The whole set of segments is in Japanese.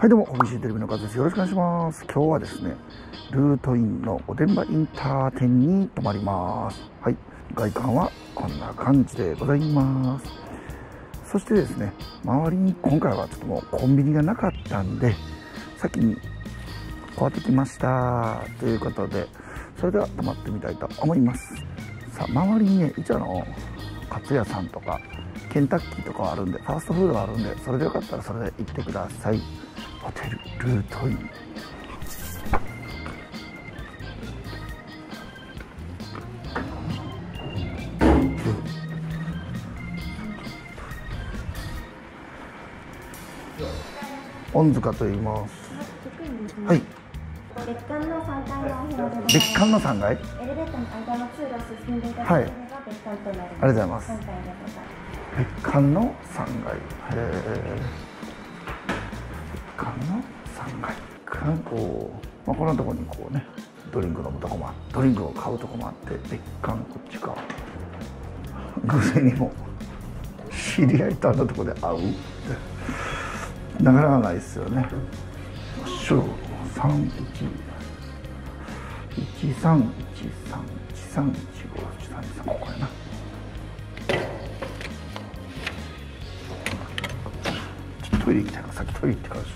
はい、どうも、ホビーシーテレビのカズです。よろしくお願いします。今日はですね、ルートインの御殿場インター店に泊まります。はい、外観はこんな感じでございます。そしてですね、周りに今回はちょっともうコンビニがなかったんで、先に買ってきました。ということで、それでは泊まってみたいと思います。さあ、周りにね、一応カツ屋さんとか、ケンタッキーとかはあるんで、ファーストフードがあるんで、それでよかったらそれで行ってください。ホテルルートイン。恩塚と言います。はい。 別館の3階のお部屋で。 別館の3階。 エレベーターの間の通路を進んでいただければ別館となります。ありがとうございます。別館の3階。別館の3階。こんなところにこうね、ドリンク飲むとこもあって、ドリンクを買うとこもあって、別館こっちか。偶然にも知り合いとあんなとこで会うってなかなかないですよね。1313131513ここやな。トイレ行きたいからさっきトイレ行ってからです。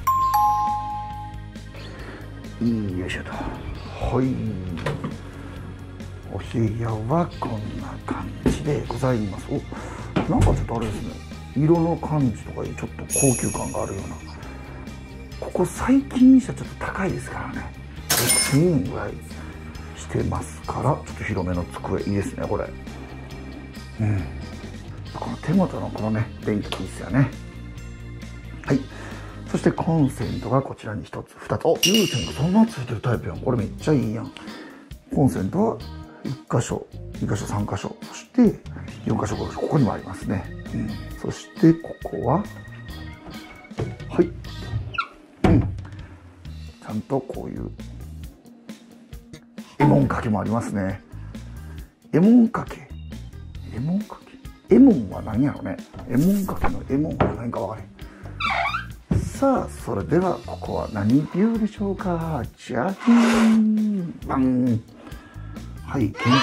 よいしょと。はい、お部屋はこんな感じでございます。お、なんかちょっとあれですね、色の感じとかちょっと高級感があるような。ここ最近にしてはちょっと高いですからね、1000円ぐらいしてますから、ちょっと広めの机いいですねこれ。この手元のこのね電気いいですよね。はい、そしてコンセントがこちらに1つ2つ。有線がそんなついてるタイプやん。これめっちゃいいやん。コンセントは1箇所2箇所3箇所、そして4箇所5箇所、ここにもありますね。そしてここははい、ちゃんとこういうエモンかけもありますね。エモンかけエモンは何やろね。エモンかけのエモンは何か分からへん。さあ、それではここは何ビューでしょうか。じゃじーん、バン。はい、ケンタッキービ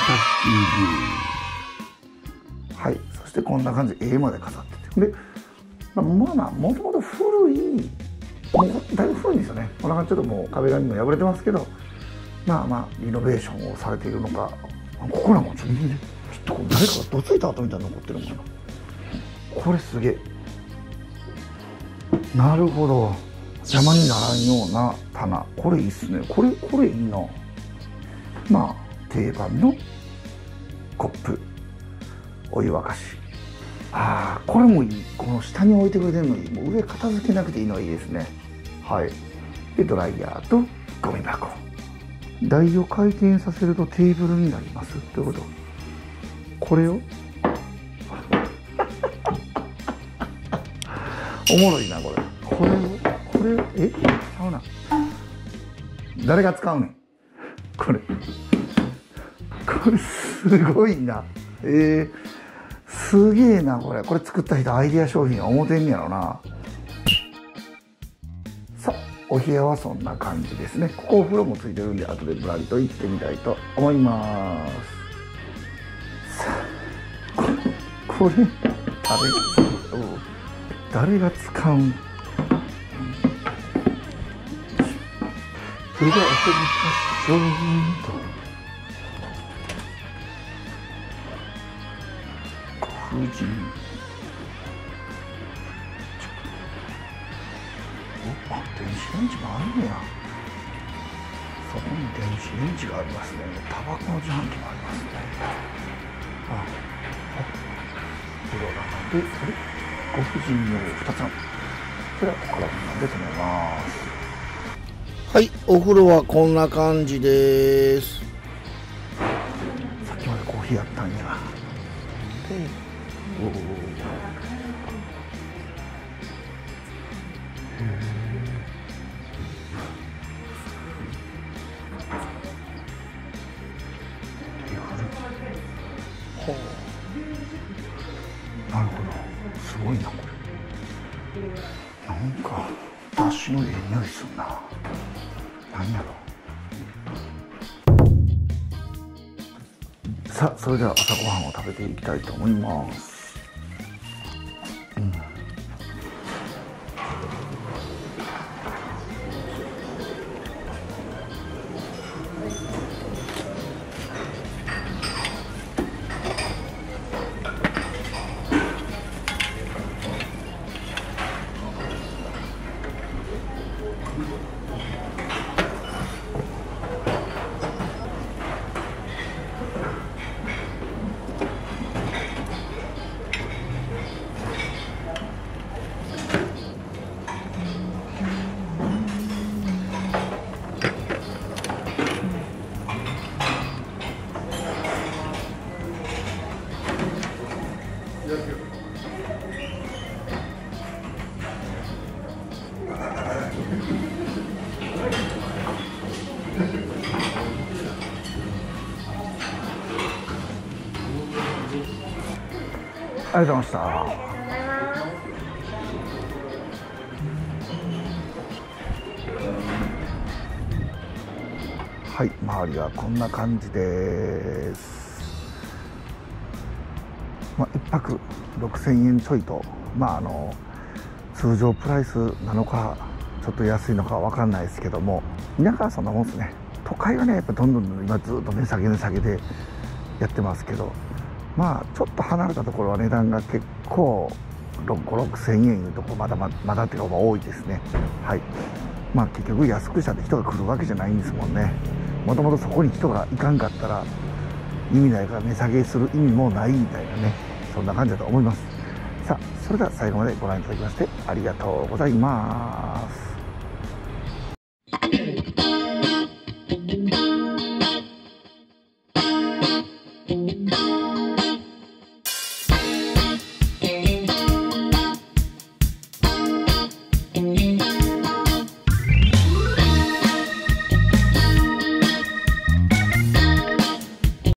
ュー。はい、そしてこんな感じで A まで飾ってて、でもともと古い、もうだいぶ古いんですよね。こんな感じ、ちょっともう壁紙も破れてますけど、リノベーションをされているのか。ここらもちょっと誰かがどついた跡みたいなの残ってるもんな。これすげえ。なるほど、邪魔にならんような棚。これいいっすね。これいいな。定番のコップ、お湯沸かし。これもいい。この下に置いてくれてるのいい。もう上片付けなくていいのはいいですね。はい。でドライヤーとゴミ箱。台を回転させるとテーブルになります。ということ。これをおもろいなこれ。これをちゃうな。誰が使うねんこれ。これすごいな。すげえなこれ。これ作った人アイデア商品は思てんねやろな。さあ、お部屋はそんな感じですね。ここお風呂もついてるんで、後でぶらりと行ってみたいと思います。さあ、これ誰が使うん。それでは遊びましょうと。電子レンジもあるねや。そこに電子レンジがありますね。タバコの自販機もありますね。風呂がなんで、ご婦人用2つある。それはここからなんで止めます。はい、お風呂はこんな感じです。さっきまでコーヒーやったんや。でなるほど、すごいなこれ。なんかだしのええ匂いするな。何やろ。さあ、それでは朝ごはんを食べていきたいと思います。ありがとうございました。はい、周りはこんな感じです。1泊6000円ちょいと、通常プライスなのかちょっと安いのかわかんないですけども、田舎はそんなもんですね。都会はねやっぱどんどん今ずっと値下げでやってますけど、ちょっと離れたところは値段が結構5、6000円いうとこまだっていうか多いですね。はい。結局安くしたって人が来るわけじゃないんですもんね。もともとそこに人が行かんかったら意味ないから値下げする意味もないみたいなね、そんな感じだと思います。さあ、それでは最後までご覧いただきましてありがとうございます。